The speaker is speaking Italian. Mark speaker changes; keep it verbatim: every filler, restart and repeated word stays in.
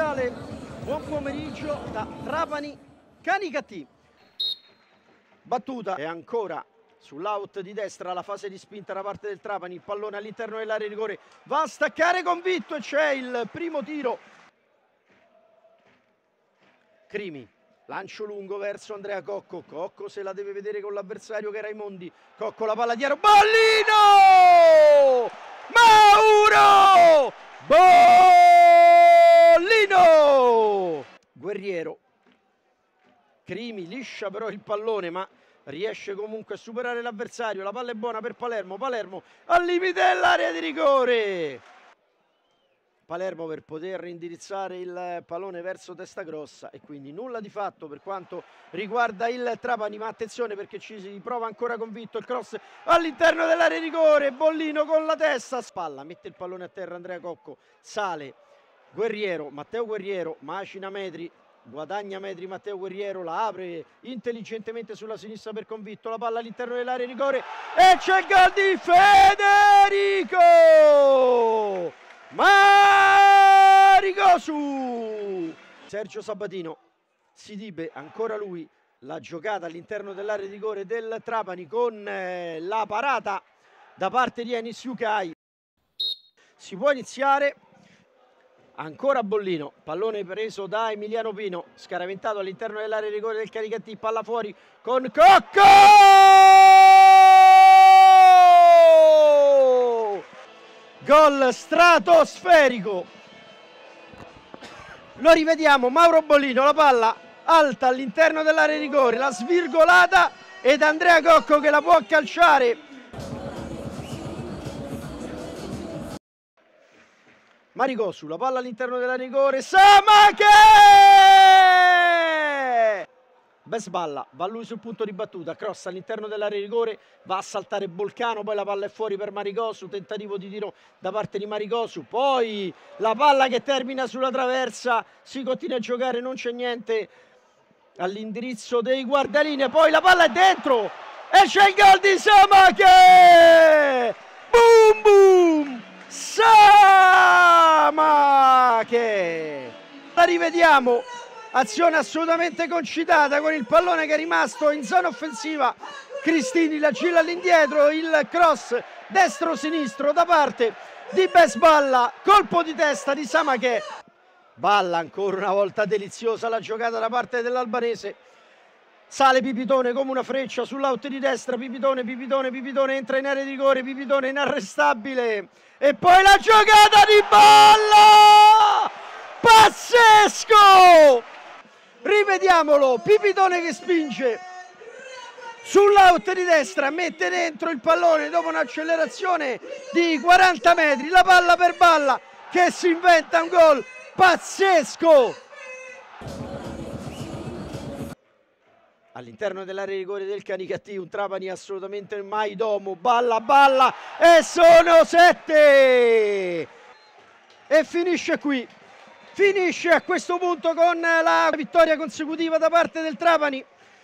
Speaker 1: cordiale buon pomeriggio da Trapani Canicattì. Battuta e ancora sull'out di destra la fase di spinta da parte del Trapani, il pallone all'interno dell'area di rigore, va a staccare convinto e c'è il primo tiro. Crimi, lancio lungo verso Andrea Cocco, Cocco se la deve vedere con l'avversario che è Raimondi, Cocco la palla dietro, Bollino! Mauro! Bollino! Guerriero, Crimi liscia però il pallone ma riesce comunque a superare l'avversario, la palla è buona per Palermo, Palermo al limite dell'area di rigore. Palermo per poter indirizzare il pallone verso testa grossa e quindi nulla di fatto per quanto riguarda il Trapani, ma attenzione perché ci si prova ancora convinto il cross all'interno dell'area di rigore, Bollino con la testa, spalla, mette il pallone a terra Andrea Cocco, sale Guerriero, Matteo Guerriero, macina metri, guadagna metri Matteo Guerriero, la apre intelligentemente sulla sinistra per convinto, la palla all'interno dell'area di rigore e c'è il gol di Federico Marigosu. Sergio Sabatino, Sidibe, ancora lui, la giocata all'interno dell'area di rigore del Trapani con eh, la parata da parte di Enis Yukai. Si può iniziare. Ancora Bollino, pallone preso da Emiliano Pino, scaraventato all'interno dell'area di rigore del Canicattì, palla fuori con Cocco! Gol stratosferico! Lo rivediamo, Mauro Bollino, la palla alta all'interno dell'area di rigore, la svirgolata ed Andrea Cocco che la può calciare. Marigosu, la palla all'interno della rigore, Samache! Besballa, va lui sul punto di battuta, cross all'interno dell'area di rigore, va a saltare Bolcano, poi la palla è fuori per Marigosu, tentativo di tiro da parte di Marigosu, poi la palla che termina sulla traversa, si continua a giocare, non c'è niente all'indirizzo dei guardalinee, poi la palla è dentro e c'è il gol di Samache! Boom boom! Samache! La rivediamo, azione assolutamente concitata con il pallone che è rimasto in zona offensiva, Cristini la gira all'indietro, il cross destro-sinistro da parte di Besballa, colpo di testa di Samache, Balla ancora una volta deliziosa la giocata da parte dell'albanese, sale Pipitone come una freccia sull'out di destra, Pipitone, Pipitone, Pipitone entra in area di rigore, Pipitone inarrestabile e poi la giocata di Balla! Pazzesco! Rivediamolo, Pipitone che spinge sull'out di destra, mette dentro il pallone dopo un'accelerazione di quaranta metri, la palla per Balla che si inventa un gol pazzesco! All'interno dell'area di rigore del Canicattì, un Trapani assolutamente mai domo, Balla, Balla e sono sette! E finisce qui, finisce a questo punto con la vittoria consecutiva da parte del Trapani